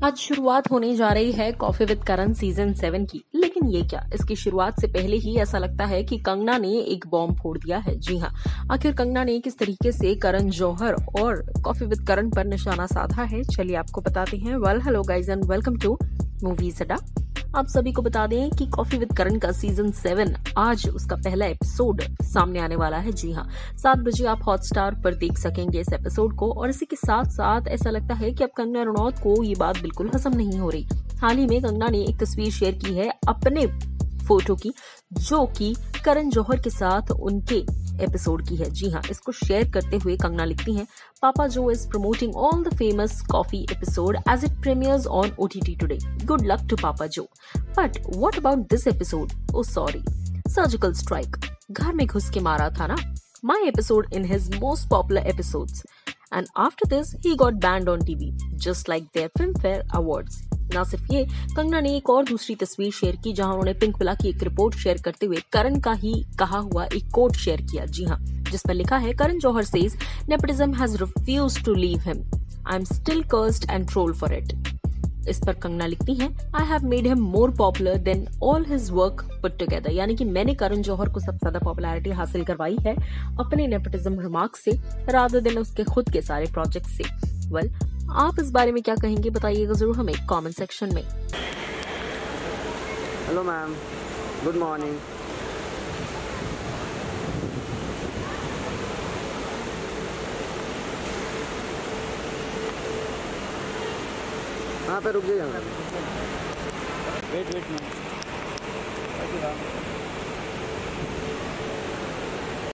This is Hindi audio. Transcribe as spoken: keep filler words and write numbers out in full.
आज शुरुआत होने जा रही है coffee with Karan season seven की। लेकिन ये क्या, इसकी शुरुआत से पहले ही ऐसा लगता है कि कंगना ने एक बॉम्ब फोड़ दिया है। जी हाँ, आखिर कंगना ने किस तरीके से करण जौहर और कॉफी विद करण पर निशाना साधा है, चलिए आपको बताते हैं। Well hello guys and welcome to movies Adda. आप सभी को बता दें कि कॉफी विद करण का सीजन सेवन आज उसका पहला एपिसोड सामने आने वाला है। जी हाँ, सात बजे आप हॉटस्टार पर देख सकेंगे इस एपिसोड को। और इसी के साथ साथ ऐसा लगता है कि अब कंगना रनौत को ये बात बिल्कुल हजम नहीं हो रही। हाल ही में कंगना ने एक तस्वीर शेयर की है अपने फोटो की, जो कि करण जौहर के साथ उनके एपिसोड की है। जी हाँ, इसको शेयर करते हुए कंगना लिखती हैं, papa Jo is promoting all the famous coffee episode as it premieres on OTT today. Good luck to papa Jo. But what about this episode? Oh sorry, surgical strike घर में घुस के मारा था ना। My episode in his most popular episodes and after this he got banned on T V just like their Filmfare Awards। ना सिर्फ ये, कंगना ने एक और दूसरी तस्वीर शेयर की जहां उन्होंने पिंक विला की एक रिपोर्ट शेयर करते हुए करण का ही कहा हुआ एक कोट शेयर किया। जी हाँ, जिस पर लिखा है, Karan Johar says nepotism has refused to leave him, I am still cursed and trolled for it. इस पर कंगना लिखती हैं, I have made him more popular than all his work put together. यानी कि मैंने करण जौहर को सबसे ज्यादा पॉपुलैरिटी हासिल करवाई है अपने नेपोटिज्म रिमार्क से, रादर देन उसके खुद के सारे प्रोजेक्ट से। वेल well, आप इस बारे में क्या कहेंगे, बताइएगा जरूर हमें कमेंट सेक्शन में। Hello ma'am, good morning. कहाँ पे रुक गए? Wait wait ma'am.